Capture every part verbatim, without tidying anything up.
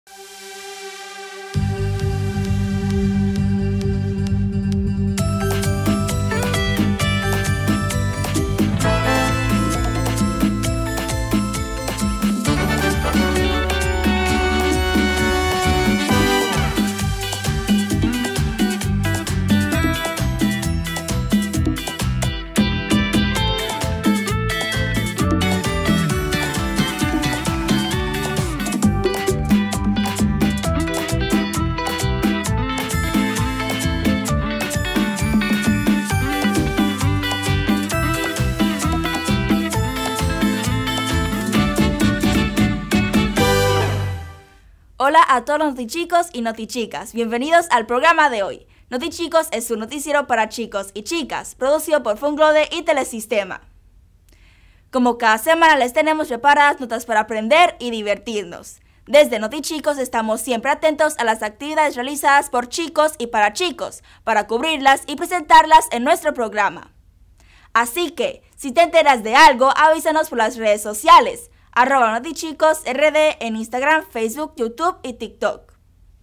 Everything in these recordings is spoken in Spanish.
Hola a todos los notichicos y notichicas, bienvenidos al programa de hoy. Notichicos es un noticiero para chicos y chicas, producido por Funglode y Telesistema. Como cada semana les tenemos preparadas notas para aprender y divertirnos. Desde Notichicos estamos siempre atentos a las actividades realizadas por chicos y para chicos, para cubrirlas y presentarlas en nuestro programa. Así que, si te enteras de algo, avísanos por las redes sociales. Arroba Notichicos R D en Instagram, Facebook, YouTube y TikTok.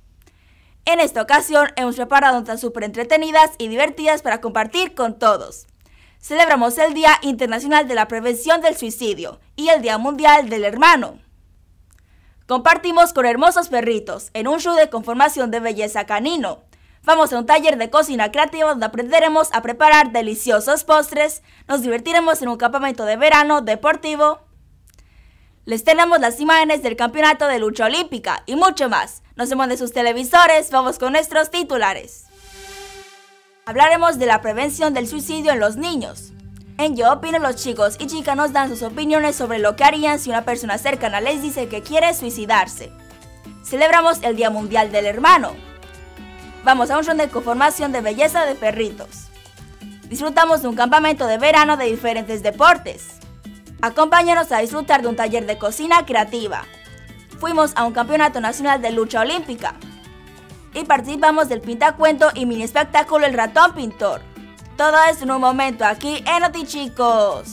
En esta ocasión hemos preparado notas súper entretenidas y divertidas para compartir con todos. Celebramos el Día Internacional de la Prevención del Suicidio y el Día Mundial del Hermano. Compartimos con hermosos perritos en un show de conformación de belleza canino. Vamos a un taller de cocina creativa donde aprenderemos a preparar deliciosos postres, nos divertiremos en un campamento de verano deportivo. Les tenemos las imágenes del campeonato de lucha olímpica y mucho más. No se muevan de sus televisores, vamos con nuestros titulares. Hablaremos de la prevención del suicidio en los niños. En Yo Opino, los chicos y chicas nos dan sus opiniones sobre lo que harían si una persona cercana les dice que quiere suicidarse. Celebramos el Día Mundial del Hermano. Vamos a un show de conformación de belleza de perritos. Disfrutamos de un campamento de verano de diferentes deportes. Acompáñanos a disfrutar de un taller de cocina creativa. Fuimos a un campeonato nacional de lucha olímpica. Y participamos del pintacuento y mini espectáculo El Ratón Pintor. Todo esto en un momento aquí en Notichicos.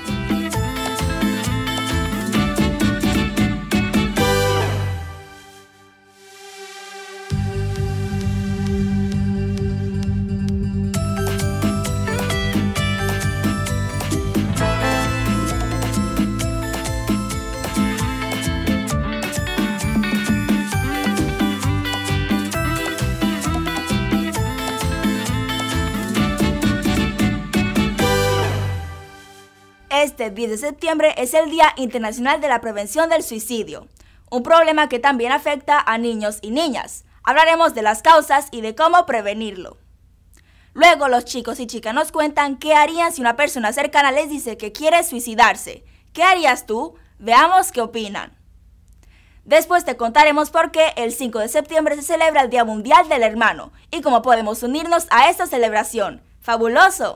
Este diez de septiembre es el Día Internacional de la Prevención del Suicidio, un problema que también afecta a niños y niñas. Hablaremos de las causas y de cómo prevenirlo. Luego los chicos y chicas nos cuentan qué harían si una persona cercana les dice que quiere suicidarse. ¿Qué harías tú? Veamos qué opinan. Después te contaremos por qué el cinco de septiembre se celebra el Día Mundial del Hermano y cómo podemos unirnos a esta celebración. ¡Fabuloso!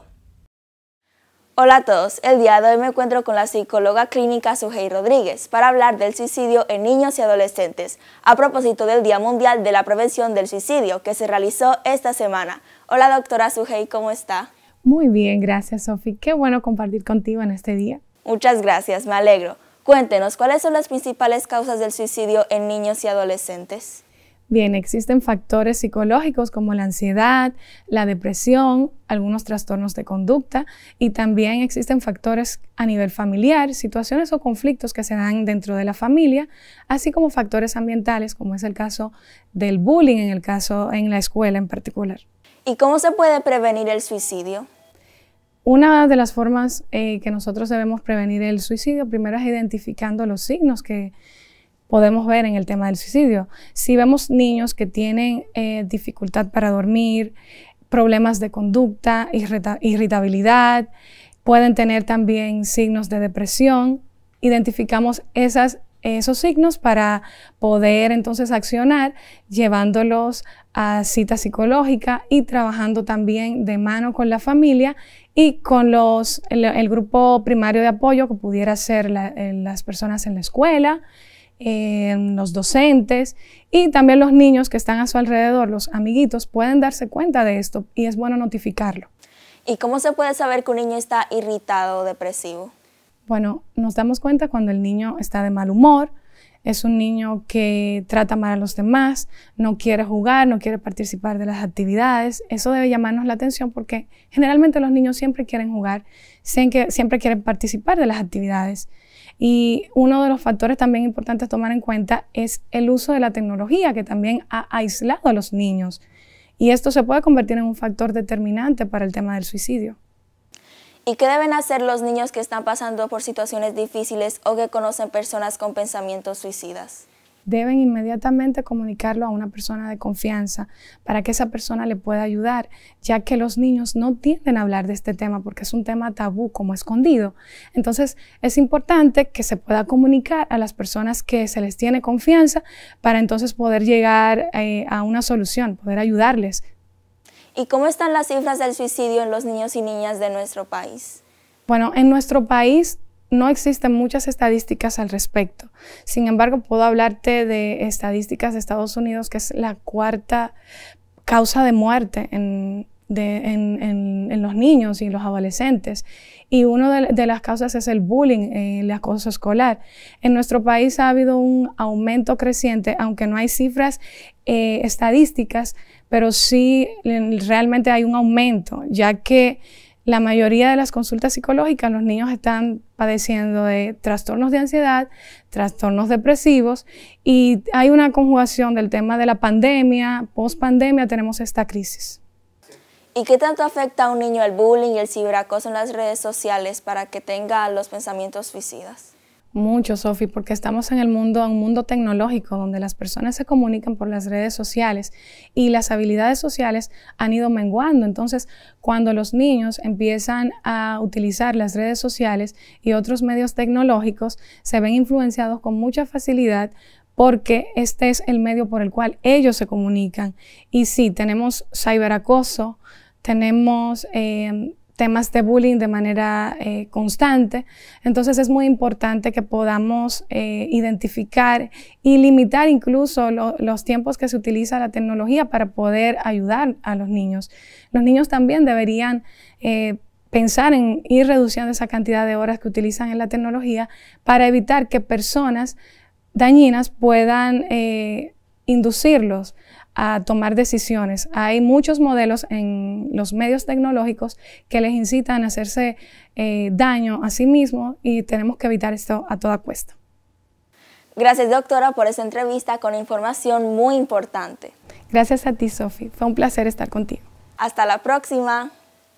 Hola a todos, el día de hoy me encuentro con la psicóloga clínica Sujei Rodríguez para hablar del suicidio en niños y adolescentes, a propósito del Día Mundial de la Prevención del Suicidio que se realizó esta semana. Hola doctora Sujei, ¿cómo está? Muy bien, gracias Sofi, qué bueno compartir contigo en este día. Muchas gracias, me alegro. Cuéntenos, ¿cuáles son las principales causas del suicidio en niños y adolescentes? Bien, existen factores psicológicos como la ansiedad, la depresión, algunos trastornos de conducta y también existen factores a nivel familiar, situaciones o conflictos que se dan dentro de la familia, así como factores ambientales como es el caso del bullying en el caso en la escuela en particular. ¿Y cómo se puede prevenir el suicidio? Una de las formas eh, que nosotros debemos prevenir el suicidio primero es identificando los signos que podemos ver en el tema del suicidio. Si vemos niños que tienen eh, dificultad para dormir, problemas de conducta, irrita irritabilidad, pueden tener también signos de depresión, identificamos esas, esos signos para poder entonces accionar llevándolos a cita psicológica y trabajando también de mano con la familia y con los, el, el grupo primario de apoyo que pudiera ser la, las personas en la escuela, Eh, los docentes y también los niños que están a su alrededor, los amiguitos, pueden darse cuenta de esto y es bueno notificarlo. ¿Y cómo se puede saber que un niño está irritado o depresivo? Bueno, nos damos cuenta cuando el niño está de mal humor, es un niño que trata mal a los demás, no quiere jugar, no quiere participar de las actividades. Eso debe llamarnos la atención porque generalmente los niños siempre quieren jugar, siempre quieren participar de las actividades. Y uno de los factores también importantes a tomar en cuenta es el uso de la tecnología, que también ha aislado a los niños. Y esto se puede convertir en un factor determinante para el tema del suicidio. ¿Y qué deben hacer los niños que están pasando por situaciones difíciles o que conocen personas con pensamientos suicidas? Deben inmediatamente comunicarlo a una persona de confianza para que esa persona le pueda ayudar, ya que los niños no tienden a hablar de este tema porque es un tema tabú, como escondido. Entonces, es importante que se pueda comunicar a las personas que se les tiene confianza para entonces poder llegar eh, a una solución, poder ayudarles. ¿Y cómo están las cifras del suicidio en los niños y niñas de nuestro país? Bueno, en nuestro país no existen muchas estadísticas al respecto. Sin embargo, puedo hablarte de estadísticas de Estados Unidos, que es la cuarta causa de muerte en, de, en, en, en los niños y los adolescentes. Y una de, de las causas es el bullying, eh, el acoso escolar. En nuestro país ha habido un aumento creciente, aunque no hay cifras eh, estadísticas, pero sí realmente hay un aumento, ya que la mayoría de las consultas psicológicas, los niños están padeciendo de trastornos de ansiedad, trastornos depresivos, y hay una conjugación del tema de la pandemia, post-pandemia tenemos esta crisis. ¿Y qué tanto afecta a un niño el bullying y el ciberacoso en las redes sociales para que tenga los pensamientos suicidas? Mucho, Sofi, porque estamos en el mundo, un mundo tecnológico donde las personas se comunican por las redes sociales y las habilidades sociales han ido menguando. Entonces, cuando los niños empiezan a utilizar las redes sociales y otros medios tecnológicos, se ven influenciados con mucha facilidad porque este es el medio por el cual ellos se comunican. Y sí, tenemos ciberacoso, tenemos Eh, temas de bullying de manera eh, constante. Entonces es muy importante que podamos eh, identificar y limitar incluso lo, los tiempos que se utiliza la tecnología para poder ayudar a los niños. Los niños también deberían eh, pensar en ir reduciendo esa cantidad de horas que utilizan en la tecnología para evitar que personas dañinas puedan eh, inducirlos a tomar decisiones. Hay muchos modelos en los medios tecnológicos que les incitan a hacerse eh, daño a sí mismos y tenemos que evitar esto a toda costa. Gracias, doctora, por esta entrevista con información muy importante. Gracias a ti, Sofi. Fue un placer estar contigo. Hasta la próxima.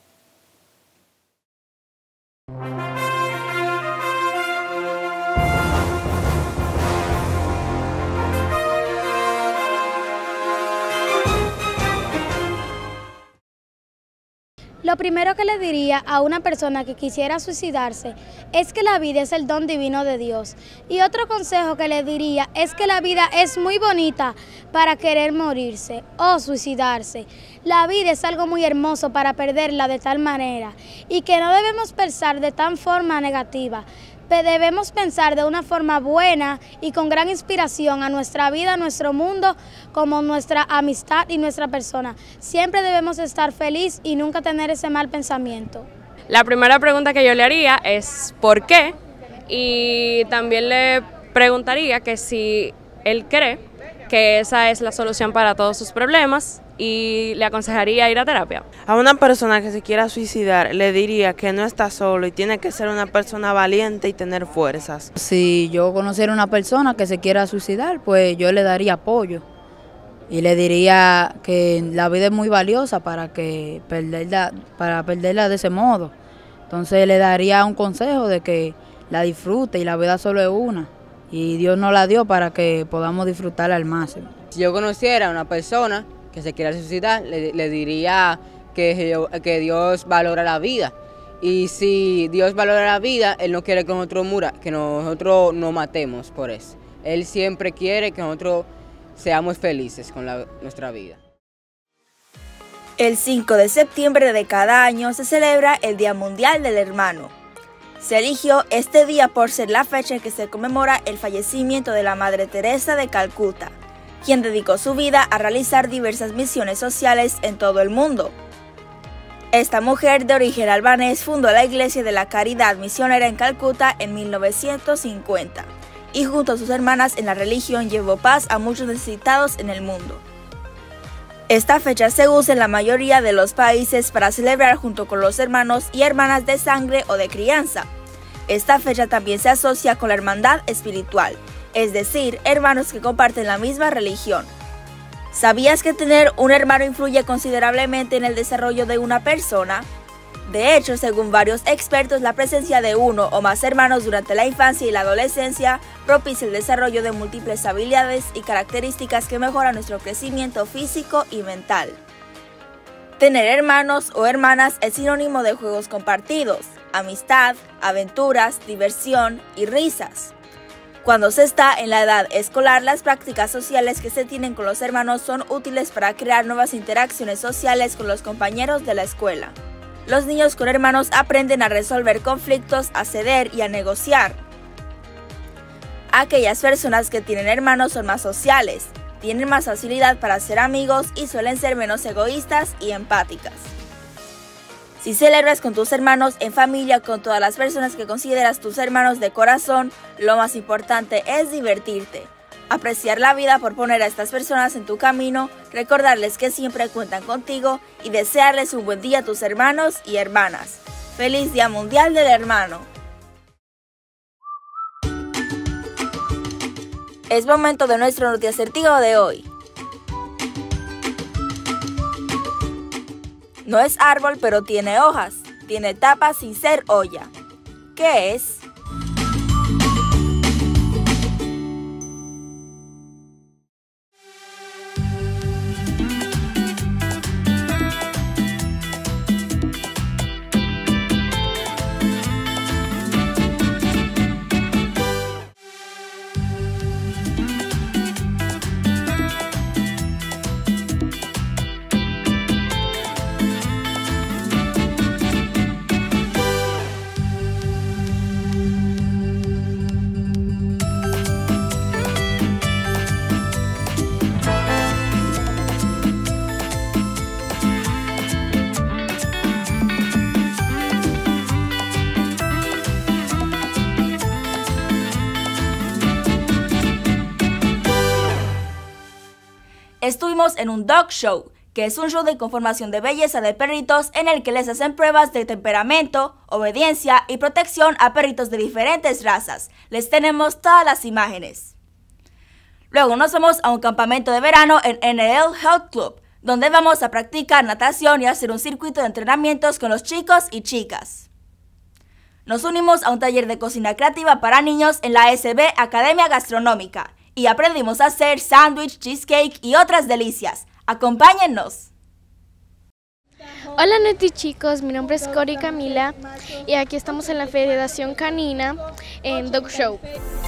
Lo primero que le diría a una persona que quisiera suicidarse es que la vida es el don divino de Dios. Y otro consejo que le diría es que la vida es muy bonita para querer morirse o suicidarse. La vida es algo muy hermoso para perderla de tal manera y que no debemos pensar de tan forma negativa. Debemos pensar de una forma buena y con gran inspiración a nuestra vida, a nuestro mundo, como nuestra amistad y nuestra persona. Siempre debemos estar felices y nunca tener ese mal pensamiento. La primera pregunta que yo le haría es ¿por qué? Y también le preguntaría que si él cree que esa es la solución para todos sus problemas y le aconsejaría ir a terapia. A una persona que se quiera suicidar le diría que no está solo y tiene que ser una persona valiente y tener fuerzas. Si yo conociera una persona que se quiera suicidar, pues yo le daría apoyo y le diría que la vida es muy valiosa para, que perderla, para perderla de ese modo. Entonces le daría un consejo de que la disfrute y la vida solo es una y Dios nos la dio para que podamos disfrutarla al máximo. Si yo conociera a una persona que se quiera suicidar, le, le diría que, que Dios valora la vida. Y si Dios valora la vida, Él no quiere que nosotros mura, que nosotros nos matemos por eso. Él siempre quiere que nosotros seamos felices con la, nuestra vida. El cinco de septiembre de cada año se celebra el Día Mundial del Hermano. Se eligió este día por ser la fecha en que se conmemora el fallecimiento de la Madre Teresa de Calcuta, quien dedicó su vida a realizar diversas misiones sociales en todo el mundo. Esta mujer de origen albanés fundó la Iglesia de la Caridad Misionera en Calcuta en mil novecientos cincuenta y junto a sus hermanas en la religión llevó paz a muchos necesitados en el mundo. Esta fecha se usa en la mayoría de los países para celebrar junto con los hermanos y hermanas de sangre o de crianza. Esta fecha también se asocia con la hermandad espiritual, es decir, hermanos que comparten la misma religión. ¿Sabías que tener un hermano influye considerablemente en el desarrollo de una persona? De hecho, según varios expertos, la presencia de uno o más hermanos durante la infancia y la adolescencia propicia el desarrollo de múltiples habilidades y características que mejoran nuestro crecimiento físico y mental. Tener hermanos o hermanas es sinónimo de juegos compartidos, amistad, aventuras, diversión y risas. Cuando se está en la edad escolar, las prácticas sociales que se tienen con los hermanos son útiles para crear nuevas interacciones sociales con los compañeros de la escuela. Los niños con hermanos aprenden a resolver conflictos, a ceder y a negociar. Aquellas personas que tienen hermanos son más sociales, tienen más facilidad para hacer amigos y suelen ser menos egoístas y empáticas. Si celebras con tus hermanos en familia, con todas las personas que consideras tus hermanos de corazón, lo más importante es divertirte. Apreciar la vida por poner a estas personas en tu camino, recordarles que siempre cuentan contigo y desearles un buen día a tus hermanos y hermanas. ¡Feliz Día Mundial del Hermano! Es momento de nuestro notiacertijo de hoy. No es árbol, pero tiene hojas. Tiene tapa sin ser olla. ¿Qué es? Estuvimos en un dog show, que es un show de conformación de belleza de perritos en el que les hacen pruebas de temperamento, obediencia y protección a perritos de diferentes razas. Les tenemos todas las imágenes. Luego nos vamos a un campamento de verano en N L Health Club, donde vamos a practicar natación y hacer un circuito de entrenamientos con los chicos y chicas. Nos unimos a un taller de cocina creativa para niños en la S B Academia Gastronómica y aprendimos a hacer sándwich, cheesecake y otras delicias. ¡Acompáñennos! Hola Neti chicos, mi nombre es Cori Camila y aquí estamos en la Federación Canina en Dog Show.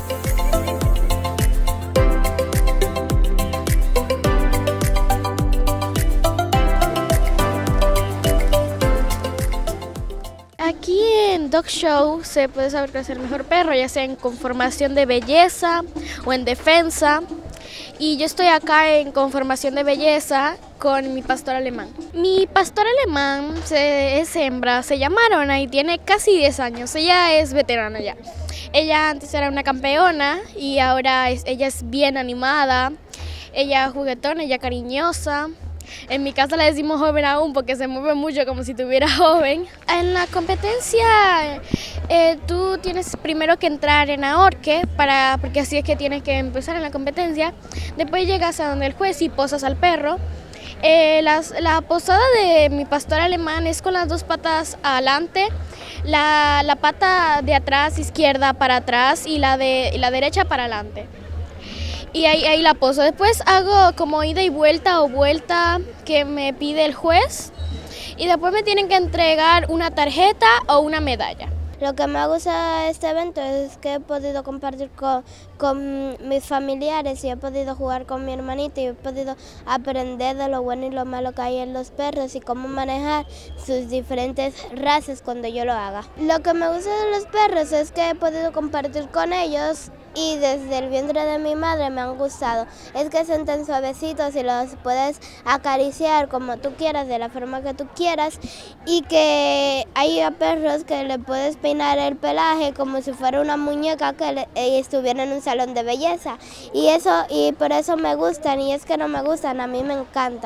Aquí en Dog Show se puede saber qué es el mejor perro, ya sea en conformación de belleza o en defensa. Y yo estoy acá en conformación de belleza con mi pastor alemán. Mi pastor alemán se, es hembra, se llama Arona y tiene casi diez años. Ella es veterana ya. Ella antes era una campeona y ahora es, ella es bien animada. Ella es juguetona, ella cariñosa. En mi casa le decimos joven aún porque se mueve mucho como si tuviera joven. En la competencia eh, tú tienes primero que entrar en ahorque, para, porque así es que tienes que empezar en la competencia. Después llegas a donde el juez y posas al perro. Eh, las, la posada de mi pastor alemán es con las dos patas adelante, la, la pata de atrás izquierda para atrás y la, de, y la derecha para adelante. Y ahí, ahí la poso. Después hago como ida y vuelta o vuelta que me pide el juez y después me tienen que entregar una tarjeta o una medalla. Lo que me gusta de este evento es que he podido compartir con, con mis familiares y he podido jugar con mi hermanita y he podido aprender de lo bueno y lo malo que hay en los perros y cómo manejar sus diferentes razas cuando yo lo haga. Lo que me gusta de los perros es que he podido compartir con ellos y desde el vientre de mi madre me han gustado. Es que son tan suavecitos y los puedes acariciar como tú quieras, de la forma que tú quieras, y que hay perros que le puedes peinar el pelaje como si fuera una muñeca que le, eh, estuviera en un salón de belleza. Y eso, y por eso me gustan, y es que no me gustan, a mí me encantan.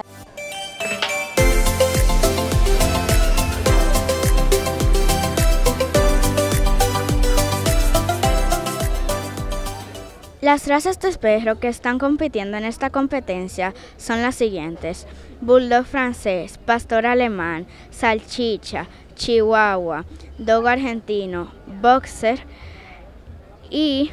Las razas de perro que están compitiendo en esta competencia son las siguientes: Bulldog francés, Pastor alemán, Salchicha, Chihuahua, Dogo argentino, Boxer y,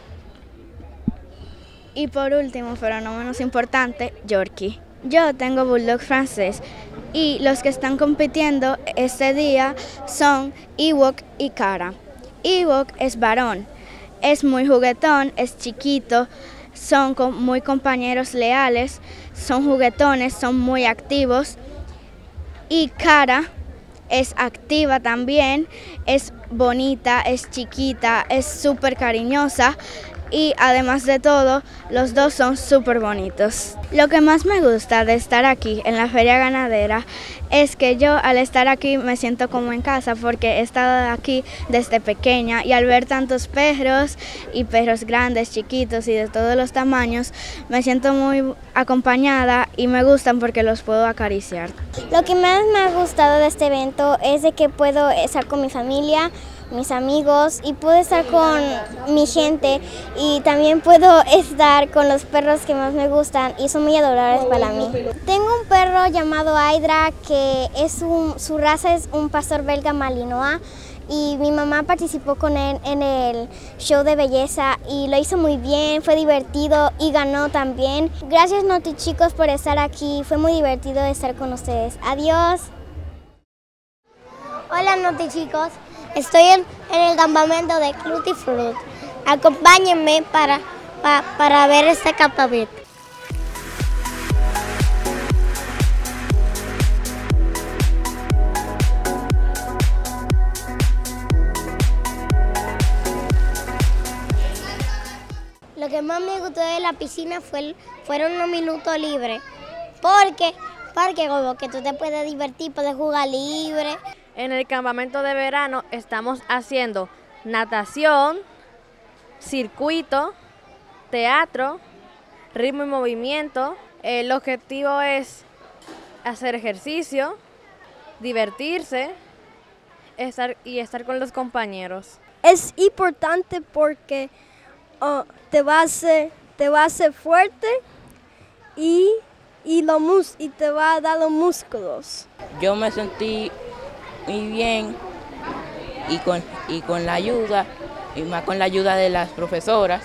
y por último, pero no menos importante, Yorkie. Yo tengo Bulldog francés y los que están compitiendo este día son Ewok y Cara. Ewok es varón. Es muy juguetón, es chiquito, son muy compañeros leales, son juguetones, son muy activos. Y Cara es activa también, es bonita, es chiquita, es súper cariñosa y además de todo, los dos son súper bonitos. Lo que más me gusta de estar aquí en la feria ganadera es que yo al estar aquí me siento como en casa porque he estado aquí desde pequeña y al ver tantos perros y perros grandes, chiquitos y de todos los tamaños, me siento muy acompañada y me gustan porque los puedo acariciar. Lo que más me ha gustado de este evento es de que puedo estar con mi familia, mis amigos y puedo estar con mi gente y también puedo estar con los perros que más me gustan y son muy adorables para mí. Tengo un perro llamado Hydra que es un, su raza es un pastor belga malinois y mi mamá participó con él en el show de belleza y lo hizo muy bien, fue divertido y ganó también. Gracias Noti chicos por estar aquí, fue muy divertido estar con ustedes. Adiós. Hola Noti chicos. Estoy en, en el campamento de Cluty Fruit. Acompáñenme para, pa, para ver este campamento. Lo que más me gustó de la piscina fue el, fueron unos minutos libres. Porque, porque como que tú te puedes divertir, puedes jugar libre. En el campamento de verano estamos haciendo natación, circuito, teatro, ritmo y movimiento. El objetivo es hacer ejercicio, divertirse estar, y estar con los compañeros. Es importante porque uh, te, va a hacer, te va a hacer fuerte y, y, lo mus y te va a dar los músculos. Yo me sentí muy bien y con, y con la ayuda, y más con la ayuda de las profesoras.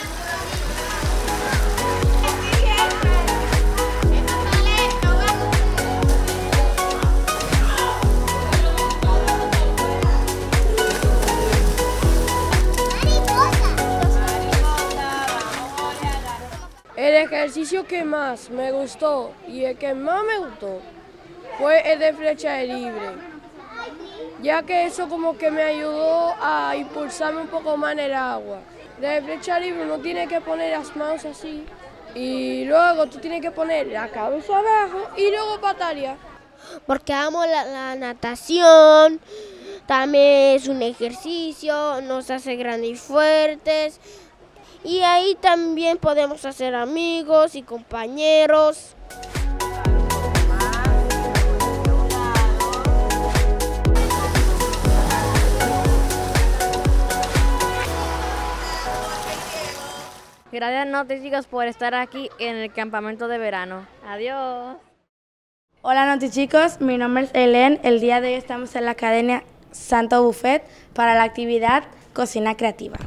El ejercicio que más me gustó y el que más me gustó fue el de flecha libre, ya que eso como que me ayudó a impulsarme un poco más en el agua. De flecha libre uno tiene que poner las manos así y luego tú tienes que poner la cabeza abajo y luego patalear. Porque amo la, la natación, también es un ejercicio, nos hace grandes y fuertes y ahí también podemos hacer amigos y compañeros. Gracias Noti chicos por estar aquí en el campamento de verano. Adiós. Hola Noti chicos, mi nombre es Helen. El día de hoy estamos en la Academia Santo Buffet para la actividad Cocina Creativa.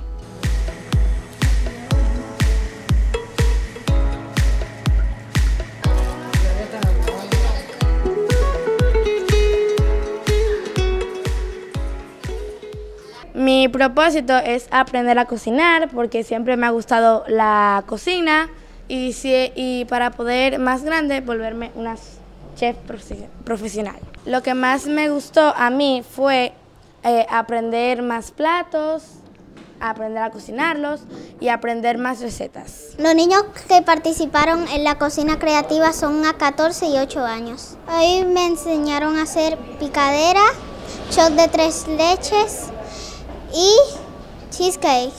Mi propósito es aprender a cocinar porque siempre me ha gustado la cocina y, si, y para poder más grande volverme una chef profesional. Lo que más me gustó a mí fue eh, aprender más platos a aprender a cocinarlos y a aprender más recetas. Los niños que participaron en la cocina creativa son a catorce y ocho años. Hoy me enseñaron a hacer picadera, shot de tres leches y cheesecake.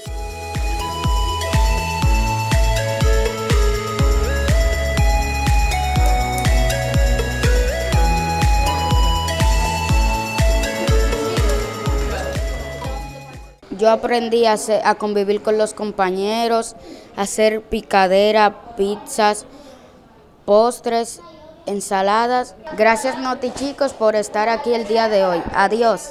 Yo aprendí a, hacer, a convivir con los compañeros, a hacer picadera, pizzas, postres, ensaladas. Gracias, Noti Chicos, por estar aquí el día de hoy. Adiós.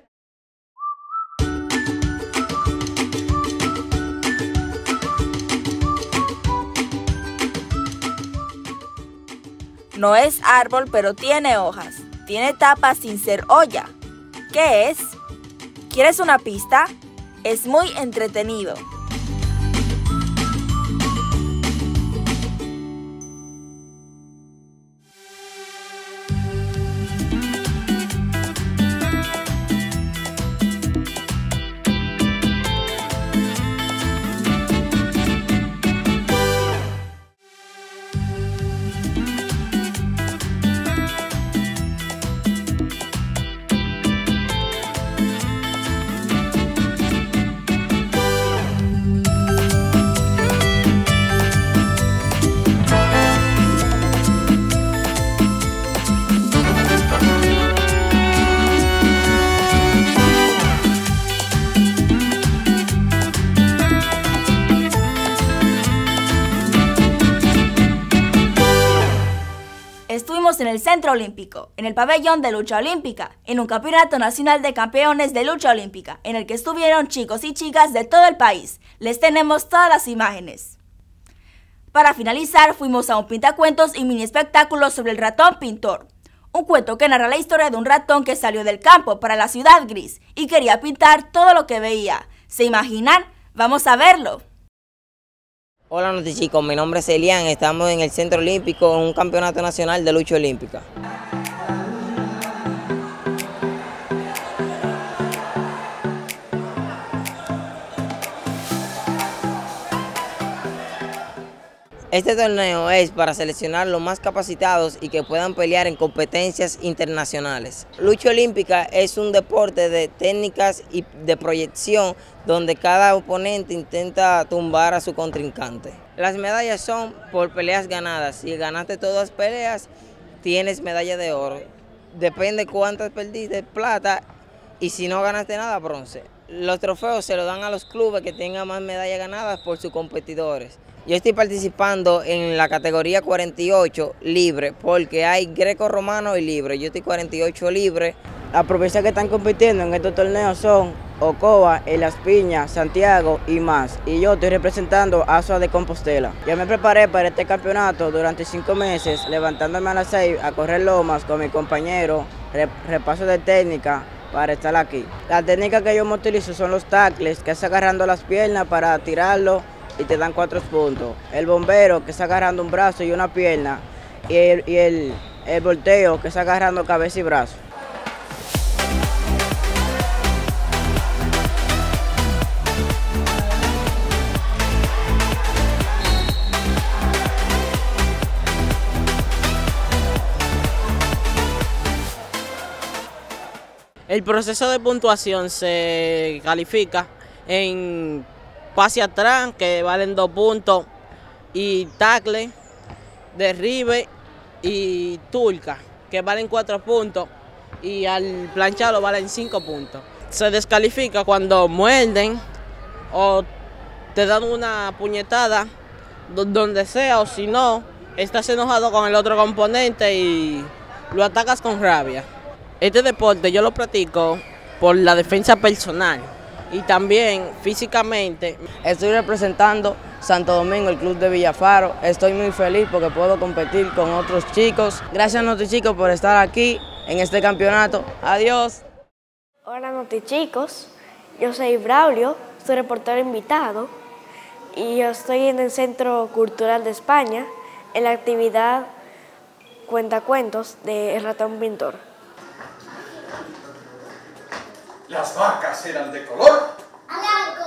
No es árbol, pero tiene hojas. Tiene tapa sin ser olla. ¿Qué es? ¿Quieres una pista? Es muy entretenido. Estuvimos en el Centro Olímpico, en el pabellón de lucha olímpica, en un campeonato nacional de campeones de lucha olímpica, en el que estuvieron chicos y chicas de todo el país. Les tenemos todas las imágenes. Para finalizar, fuimos a un pintacuentos y mini espectáculo sobre el ratón pintor. Un cuento que narra la historia de un ratón que salió del campo para la ciudad gris y quería pintar todo lo que veía. ¿Se imaginan? ¡Vamos a verlo! Hola Noti Chicos, mi nombre es Elian, estamos en el Centro Olímpico en un campeonato nacional de lucha olímpica. Este torneo es para seleccionar los más capacitados y que puedan pelear en competencias internacionales. Lucha olímpica es un deporte de técnicas y de proyección donde cada oponente intenta tumbar a su contrincante. Las medallas son por peleas ganadas. Si ganaste todas las peleas, tienes medalla de oro. Depende cuántas perdiste, plata, y si no ganaste nada, bronce. Los trofeos se los dan a los clubes que tengan más medallas ganadas por sus competidores. Yo estoy participando en la categoría cuarenta y ocho libre, porque hay greco-romano y libre. Yo estoy cuarenta y ocho libre. Las provincias que están compitiendo en estos torneos son Ocoa, En Las Piñas, Santiago y más. Y yo estoy representando a Azua de Compostela. Yo me preparé para este campeonato durante cinco meses, levantándome a las seis a correr lomas con mi compañero, repaso de técnica para estar aquí. La técnica que yo me utilizo son los tackles, que es agarrando las piernas para tirarlo y te dan cuatro puntos. El bombero, que está agarrando un brazo y una pierna, y el, y el, el volteo, que está agarrando cabeza y brazo. El proceso de puntuación se califica en pase atrás, que valen dos puntos, y tackle, derribe y turca, que valen cuatro puntos, y al planchado valen cinco puntos. Se descalifica cuando muerden o te dan una puñetada donde sea, o si no, estás enojado con el otro componente y lo atacas con rabia. Este deporte yo lo practico por la defensa personal y también físicamente. Estoy representando Santo Domingo, el club de Villafaro. Estoy muy feliz porque puedo competir con otros chicos. Gracias Noti Chicos por estar aquí en este campeonato. Adiós. Hola Noti Chicos, yo soy Braulio, soy reportero invitado y yo estoy en el Centro Cultural de España en la actividad Cuentacuentos de El Ratón Pintor. Las vacas eran de color blanco.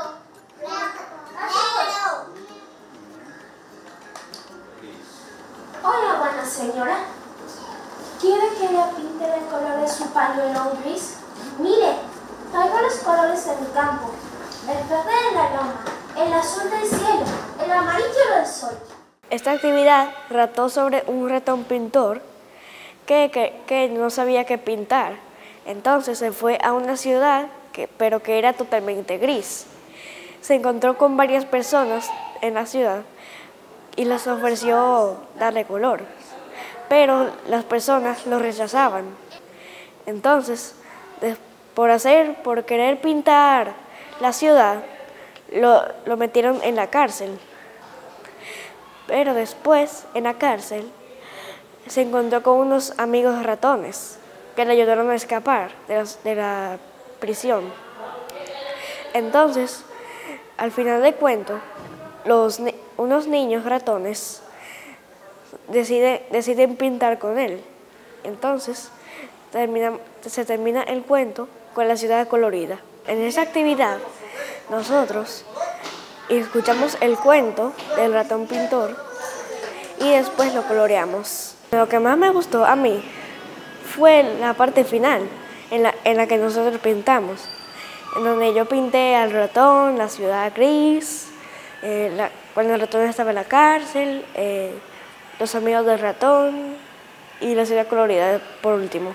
señora. ¿Quiere que le pinte el color de su pañuelo gris? Mire, traigo los colores de mi campo. El verde de la loma, el azul del cielo, el amarillo del sol. Esta actividad trató sobre un ratón pintor que, que, que no sabía qué pintar. Entonces se fue a una ciudad, que, pero que era totalmente gris. Se encontró con varias personas en la ciudad y les ofreció darle color, pero las personas lo rechazaban. Entonces, por hacer, por querer pintar la ciudad, lo, lo metieron en la cárcel. Pero después, en la cárcel, se encontró con unos amigos ratones que le ayudaron a escapar de, los, de la prisión. Entonces, al final del cuento, los, unos niños ratones deciden, deciden pintar con él. Entonces, termina, se termina el cuento con la ciudad colorida. En esa actividad, nosotros escuchamos el cuento del ratón pintor y después lo coloreamos. Lo que más me gustó a mí fue la parte final, en la, en la que nosotros pintamos, en donde yo pinté al ratón, la ciudad gris, eh, la, cuando el ratón estaba en la cárcel, eh, los amigos del ratón y la ciudad colorida por último.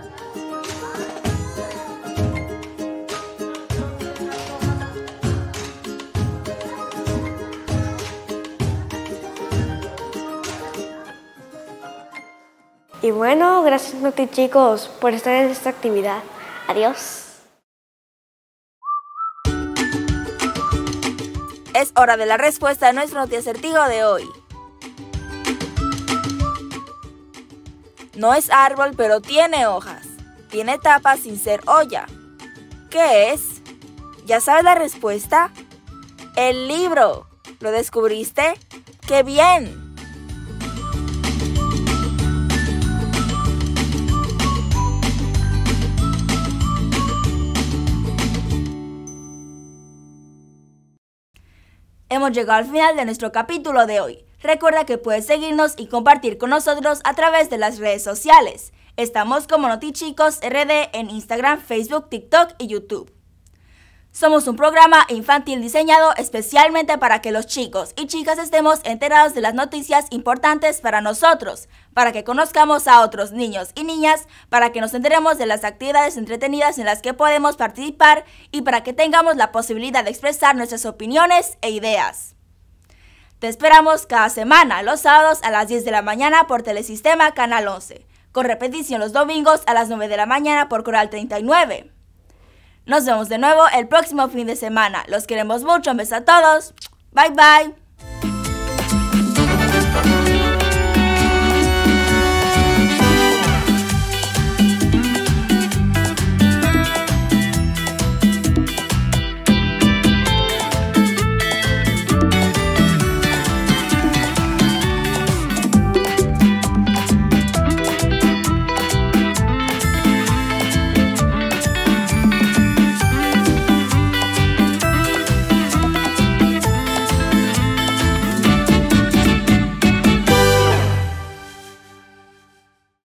Y bueno, gracias Noti chicos por estar en esta actividad. Adiós. Es hora de la respuesta a nuestro Noti acertijo de hoy. No es árbol, pero tiene hojas. Tiene tapa sin ser olla. ¿Qué es? ¿Ya sabes la respuesta? El libro. ¿Lo descubriste? ¡Qué bien! Hemos llegado al final de nuestro capítulo de hoy. Recuerda que puedes seguirnos y compartir con nosotros a través de las redes sociales. Estamos como Noti Chicos R D en Instagram, Facebook, TikTok y YouTube. Somos un programa infantil diseñado especialmente para que los chicos y chicas estemos enterados de las noticias importantes para nosotros, para que conozcamos a otros niños y niñas, para que nos enteremos de las actividades entretenidas en las que podemos participar y para que tengamos la posibilidad de expresar nuestras opiniones e ideas. Te esperamos cada semana, los sábados a las diez de la mañana por Telesistema Canal once, con repetición los domingos a las nueve de la mañana por Coral treinta y nueve. Nos vemos de nuevo el próximo fin de semana. Los queremos mucho. Un beso a todos. Bye bye.